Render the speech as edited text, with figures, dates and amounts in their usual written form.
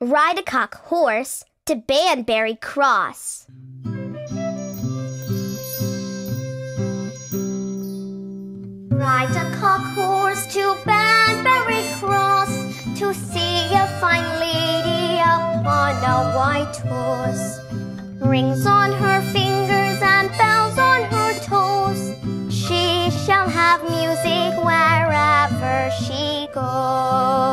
Ride a cock horse to Banbury Cross. Ride a cock horse to Banbury Cross to see a fine lady upon a white horse. Rings on her fingers and bells on her toes. She shall have music wherever she goes.